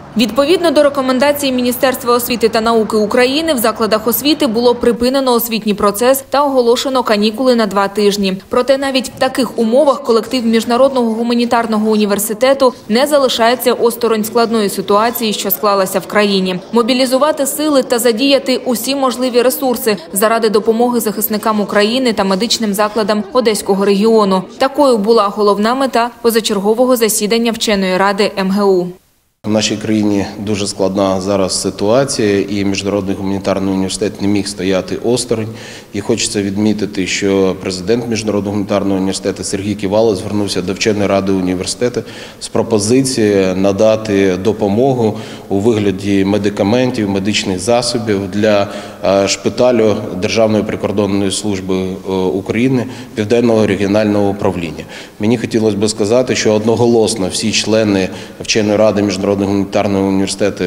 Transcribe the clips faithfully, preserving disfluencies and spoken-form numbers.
Відповідно до рекомендацій Міністерства освіти та науки України, в закладах освіти було припинено освітній процес та оголошено канікули на два тижні. Проте навіть в таких умовах колектив Міжнародного гуманітарного університету не залишається осторонь складної ситуації, що склалася в країні. Мобілізувати сили та задіяти усі можливі ресурси заради допомоги захисникам України та медичним закладам Одеського регіону. Такою була головна мета позачергового засідання вченої ради ем ге у. В нашій країні дуже складна зараз ситуація, і Міжнародний гуманітарний університет не міг стояти осторонь. І хочеться відмітити, що президент Міжнародного гуманітарного університету Сергій Ківалов звернувся до вченої ради університету з пропозицією надати допомогу у вигляді медикаментів, медичних засобів для шпиталю Державної прикордонної служби України Південного регіонального управління. Мені хотілося б сказати, що одноголосно всі члени вченої ради Міжнародного гуманітарного університету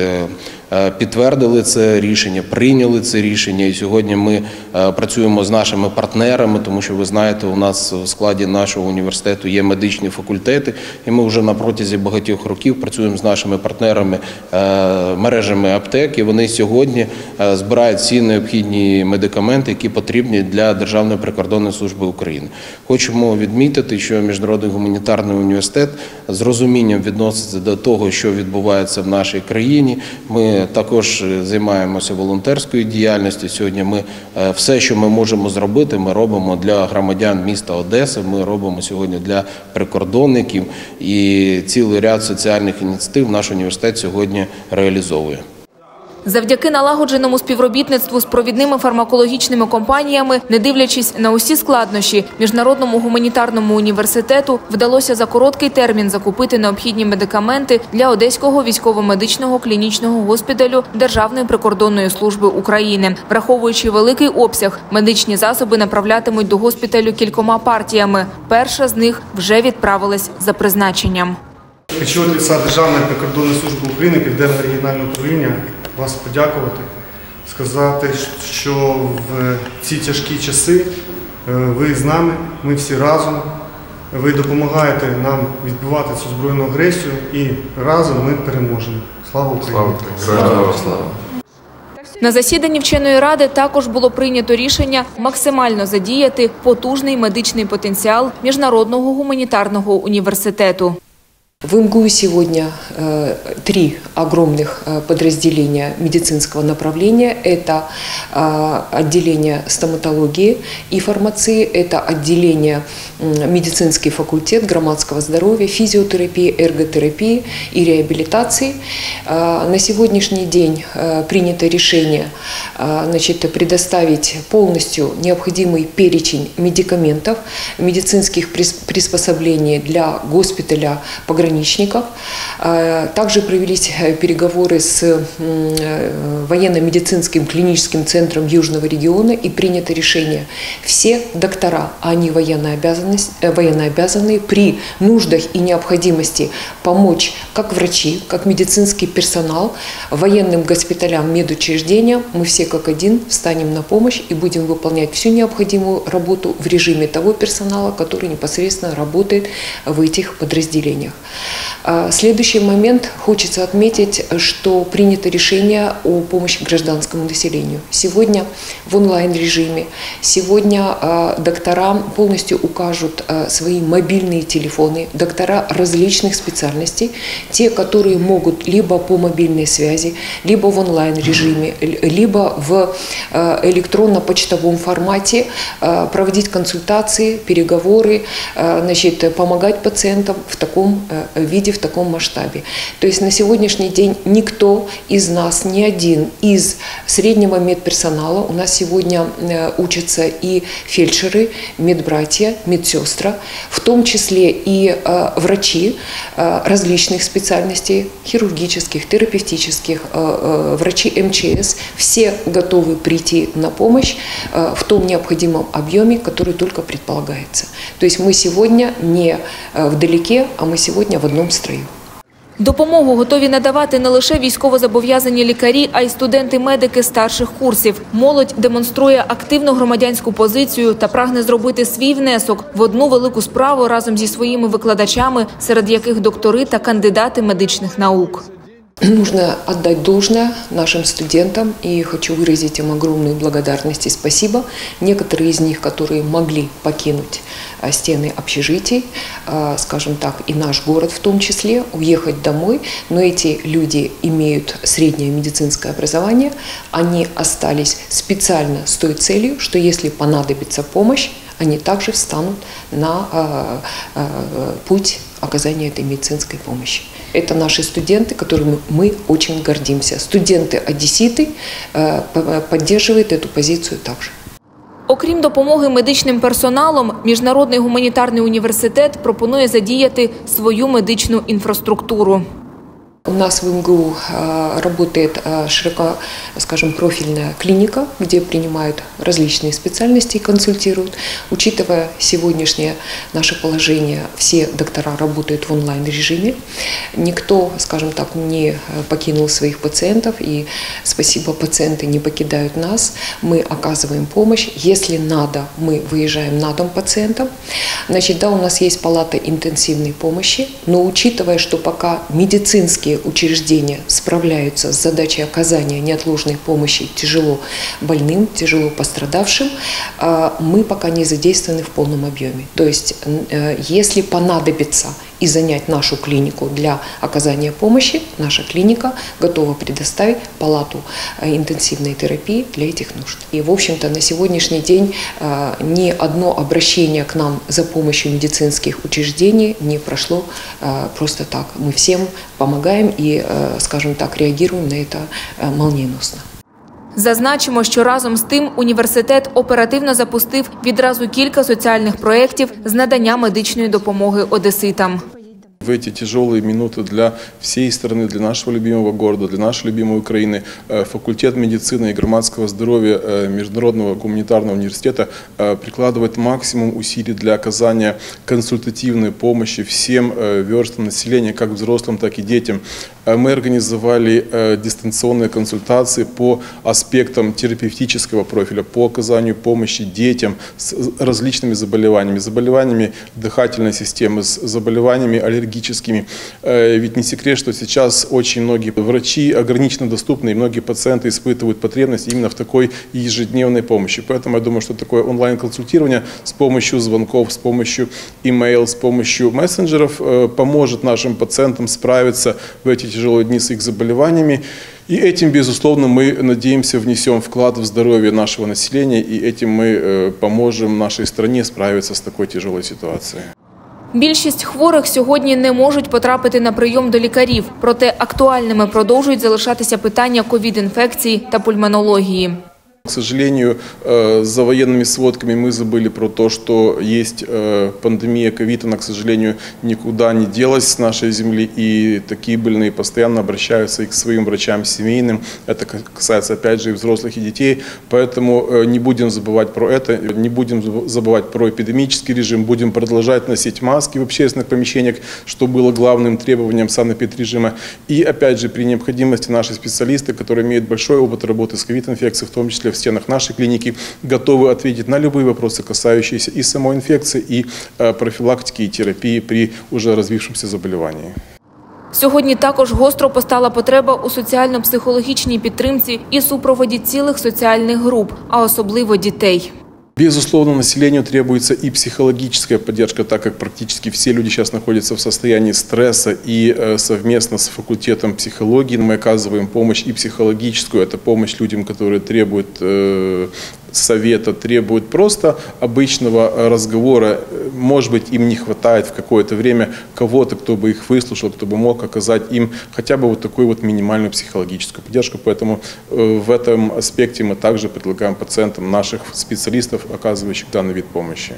підтвердили це рішення, прийняли це рішення. І сьогодні ми працюємо з нашими партнерами, тому що, ви знаєте, у нас в складі нашого університету є медичні факультети, і ми вже на протязі багатьох років працюємо з нашими партнерами, мережами аптек, і вони сьогодні збирають всі необхідні медикаменти, які потрібні для Державної прикордонної служби України. Хочемо відмітити, що Міжнародний гуманітарний університет з розумінням відноситься до того, що відбувається в нашій країні. Ми також займаємося волонтерською діяльністю. Сьогодні ми все, що ми можемо зробити, ми робимо для громадян міста Одеси, ми робимо сьогодні для прикордонників, і цілий ряд соціальних ініціатив наш університет сьогодні реалізовує. Завдяки налагодженому співробітництву з провідними фармакологічними компаніями, не дивлячись на усі складнощі, Міжнародному гуманітарному університету вдалося за короткий термін закупити необхідні медикаменти для Одеського військово-медичного клінічного госпіталю Державної прикордонної служби України. Враховуючи великий обсяг, медичні засоби направлятимуть до госпіталю кількома партіями. Перша з них вже відправилась за призначенням. Хочу від лица Державної прикордонної служби України, Південного регіонального управління вас подякувати, сказати, що в ці тяжкі часи ви з нами, ми всі разом, ви допомагаєте нам відбивати цю збройну агресію, і разом ми переможемо. Слава Україні! Слава! Слава! На засіданні вченої ради також було прийнято рішення максимально задіяти потужний медичний потенціал Міжнародного гуманітарного університету. В эм гэ у сегодня э, три огромных э, подразделения медицинского направления. Это э, отделение стоматологии и фармации, это отделение э, медицинский факультет громадского здоровья, физиотерапии, эрготерапии и реабилитации. Э, на сегодняшний день э, принято решение э, значит, предоставить полностью необходимый перечень медикаментов, медицинских приспособлений для госпиталя пограничников. Также провелись переговоры с военно-медицинским клиническим центром Южного региона и принято решение: все доктора, они военнообязанные, при нуждах и необходимости помочь как врачи, как медицинский персонал, военным госпиталям, медучреждениям, мы все как один встанем на помощь и будем выполнять всю необходимую работу в режиме того персонала, который непосредственно работает в этих подразделениях. Следующий момент. Хочется отметить, что принято решение о помощи гражданскому населению. Сегодня в онлайн-режиме, сегодня доктора полностью укажут свои мобильные телефоны, доктора различных специальностей, те, которые могут либо по мобильной связи, либо в онлайн-режиме, либо в электронно-почтовом формате проводить консультации, переговоры, значит, помогать пациентам в таком виде, в таком масштабе. То есть на сегодняшний день никто из нас, ни один из среднего медперсонала, у нас сегодня учатся и фельдшеры, медбратья, медсестры, в том числе и врачи различных специальностей, хирургических, терапевтических, врачи эм че эс, все готовы прийти на помощь в том необходимом объеме, который только предполагается. То есть мы сегодня не вдалеке, а мы сегодня в одном строю. Допомогу готові надавати не лише військовозобов'язані лікарі, а й студенти-медики старших курсів. Молодь демонструє активну громадянську позицію та прагне зробити свій внесок в одну велику справу разом зі своїми викладачами, серед яких доктори та кандидати медичних наук. Нужно отдать должное нашим студентам, и хочу выразить им огромную благодарность и спасибо. Некоторые из них, которые могли покинуть стены общежитий, скажем так, и наш город в том числе, уехать домой, но эти люди имеют среднее медицинское образование, они остались специально с той целью, что если понадобится помощь, они также встанут на э, э, путь оказания этой медицинской помощи. Это наши студенты, которыми мы очень гордимся. Студенты-одеситы э, поддерживают эту позицию также. Окрім допомоги медичним персоналом, Міжнародний гуманітарний університет пропонує задіяти свою медичну інфраструктуру. У нас в МГУ работает широко, скажем, профильная клиника, где принимают различные специальности и консультируют. Учитывая сегодняшнее наше положение, все доктора работают в онлайн-режиме. Никто, скажем так, не покинул своих пациентов, и спасибо, пациенты не покидают нас. Мы оказываем помощь. Если надо, мы выезжаем на дом пациентам. Значит, да, у нас есть палата интенсивной помощи, но учитывая, что пока медицинские учреждения справляются с задачей оказания неотложной помощи тяжело больным, тяжело пострадавшим, мы пока не задействованы в полном объеме. То есть, если понадобится и занять нашу клинику для оказания помощи, наша клиника готова предоставить палату интенсивной терапии для этих нужд. И, в общем-то, на сегодняшний день ни одно обращение к нам за помощью медицинских учреждений не прошло просто так. Мы всем помогаем и, скажем так, реагируем на это молниеносно. Зазначимо, що разом з тим університет оперативно запустив відразу кілька соціальних проєктів з надання медичної допомоги одеситам. В эти тяжелые минуты для всей страны, для нашего любимого города, для нашей любимой Украины, факультет медицины и громадского здоровья Международного гуманитарного университета прикладывает максимум усилий для оказания консультативной помощи всем верстам населения, как взрослым, так и детям. Мы организовали дистанционные консультации по аспектам терапевтического профиля, по оказанию помощи детям с различными заболеваниями, заболеваниями дыхательной системы, с заболеваниями аллергическими. Ведь не секрет, что сейчас очень многие врачи ограниченно доступны, и многие пациенты испытывают потребность именно в такой ежедневной помощи. Поэтому я думаю, что такое онлайн-консультирование с помощью звонков, с помощью имейл, с помощью мессенджеров поможет нашим пациентам справиться в эти тяжелые дни с их заболеваниями. И этим, безусловно, мы, надеемся, внесем вклад в здоровье нашего населения, и этим мы поможем нашей стране справиться с такой тяжелой ситуацией. Більшість хворих сьогодні не можуть потрапити на прийом до лікарів, проте актуальними продовжують залишатися питання ковід-інфекції та пульмонології. К сожалению, за военными сводками мы забыли про то, что есть пандемия ковид, она, к сожалению, никуда не делась с нашей земли, и такие больные постоянно обращаются и к своим врачам семейным. Это касается, опять же, и взрослых, и детей. Поэтому не будем забывать про это, не будем забывать про эпидемический режим, будем продолжать носить маски в общественных помещениях, что было главным требованием санэпидрежима. И, опять же, при необходимости наши специалисты, которые имеют большой опыт работы с ковид-инфекцией, в том числе в стенах нашей клиники, готовы ответить на любые вопросы, касающиеся и самой инфекции, и профилактики, и терапии при уже развившемся заболевании. Сьогодні також гостро постала потреба у соціально-психологічній підтримці і супроводі цілих соціальних груп, а особливо дітей. Безусловно, населению требуется и психологическая поддержка, так как практически все люди сейчас находятся в состоянии стресса, и совместно с факультетом психологии мы оказываем помощь и психологическую. Это помощь людям, которые требуют э, совета, требуют просто обычного разговора. Может быть, им не хватает в какое-то время кого-то, кто бы их выслушал, кто бы мог оказать им хотя бы вот такую вот минимальную психологическую поддержку. Поэтому э, в этом аспекте мы также предлагаем пациентам наших специалистов, оказуючих даний вид допомоги.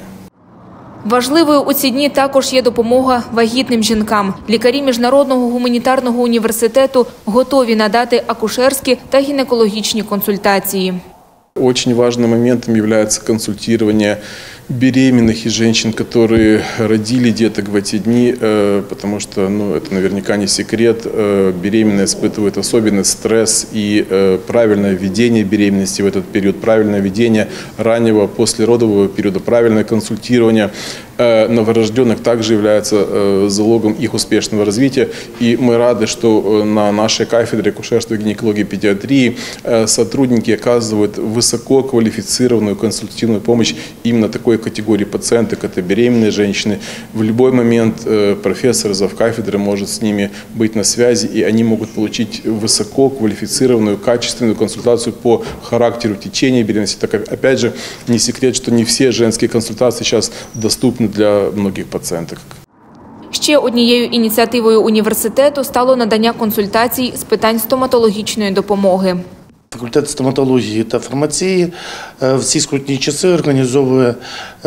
Важливою у ці дні також є допомога вагітним жінкам. Лікарі Міжнародного гуманітарного університету готові надати акушерські та гінекологічні консультації. Очень важным моментом является консультирование беременных и женщин, которые родили деток в эти дни, потому что, ну, это наверняка не секрет, беременные испытывают особенный стресс, и правильное ведение беременности в этот период, правильное ведение раннего послеродового периода, правильное консультирование новорожденных также является залогом их успешного развития. И мы рады, что на нашей кафедре акушерства, гинекологии и педиатрии сотрудники оказывают высококвалифицированную консультативную помощь именно такой категории пациенток. Это беременные женщины. В любой момент профессор завкафедры может с ними быть на связи, и они могут получить высококвалифицированную, качественную консультацию по характеру течения беременности. Так как, опять же, не секрет, что не все женские консультации сейчас доступны для многих пацієнток. Ще однією ініціативою університету стало надання консультацій з питань стоматологічної допомоги. Факультет стоматології та фармації в ці скрутні часи організовує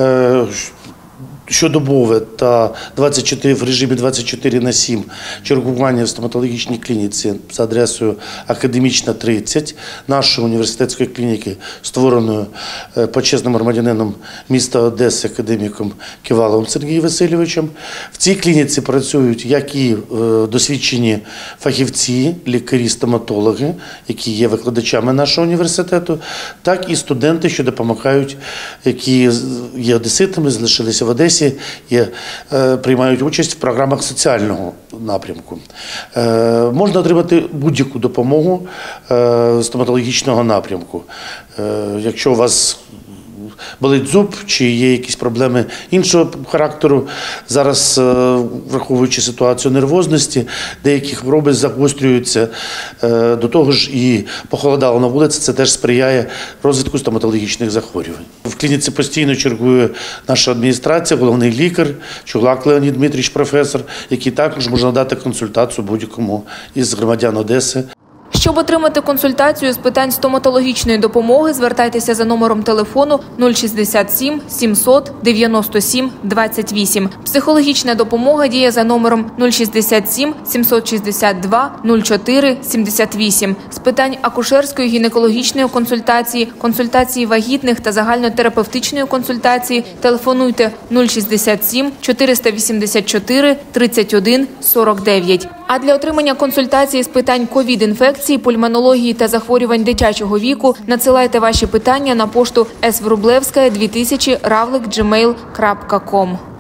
щодобове та двадцять чотири в режимі двадцять чотири на сім чергування в стоматологічній клініці за адресою Академічна, тридцять, нашої університетської клініки, створеної почесним громадянином міста Одеси, академіком Ківаловим Сергієм Васильовичем. В цій клініці працюють як і досвідчені фахівці, лікарі-стоматологи, які є викладачами нашого університету, так і студенти, що допомагають, які є одеситами, залишилися в Одесі, і приймають участь в програмах соціального напрямку. Можна отримати будь-яку допомогу стоматологічного напрямку. Якщо у вас болить зуб, чи є якісь проблеми іншого характеру, зараз, враховуючи ситуацію нервозності, деякі хвороби загострюються, до того ж і похолодало на вулиці, це теж сприяє розвитку стоматологічних захворювань. В клініці постійно чергує наша адміністрація, головний лікар, Чуглак Леонід Дмитрійович, професор, який також може надати консультацію будь-якому із громадян Одеси. Щоб отримати консультацію з питань стоматологічної допомоги, звертайтеся за номером телефону нуль шістдесят сім сімсот дев'яносто сім двадцять вісім. Психологічна допомога діє за номером нуль шістдесят сім сімсот шістдесят два нуль чотири сімдесят вісім. З питань акушерської гінекологічної консультації, консультації вагітних та загальнотерапевтичної консультації телефонуйте нуль шістдесят сім чотириста вісімдесят чотири тридцять один сорок дев'ять. А для отримання консультації з питань ковід-інфекції, пульмонології та захворювань дитячого віку надсилайте ваші питання на пошту ес врублевська дві тисячі равлик джі мейл крапка ком.